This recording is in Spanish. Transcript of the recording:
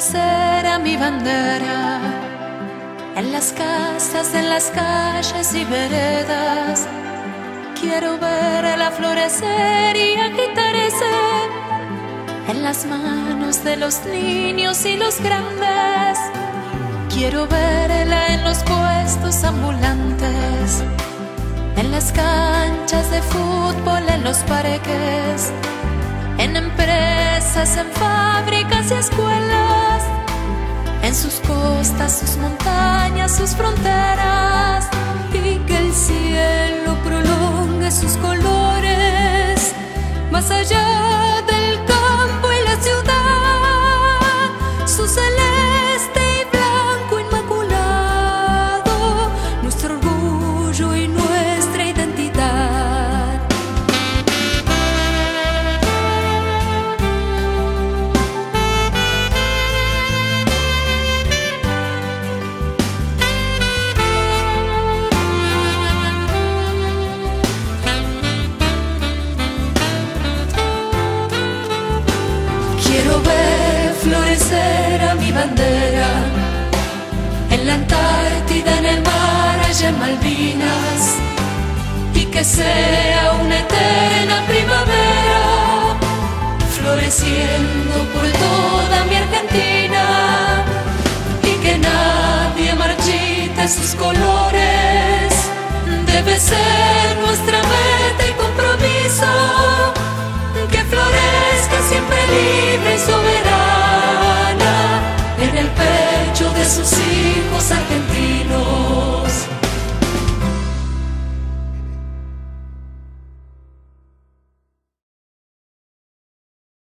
florecerá mi bandera en las casas, en las calles y veredas. Quiero verla florecer y agitarse en las manos de los niños y los grandes. Quiero verla en los puestos ambulantes, en las canchas de fútbol, en los parques, en empresas, en fábricas y escuelas, en sus costas, sus montañas, sus fronteras, y que el cielo prolongue sus colores más allá del campo y la ciudad, su celeste y blanco inmaculado, nuestro orgullo y nuestra identidad. Quiero ver florecer a mi bandera en la Antártida, en el mar, allá en Malvinas, y que sea una eterna primavera floreciendo por toda mi Argentina, y que nadie marchite sus colores. Debe ser nuestra meta y compromiso que florezca siempre libre y soberana en el pecho de sus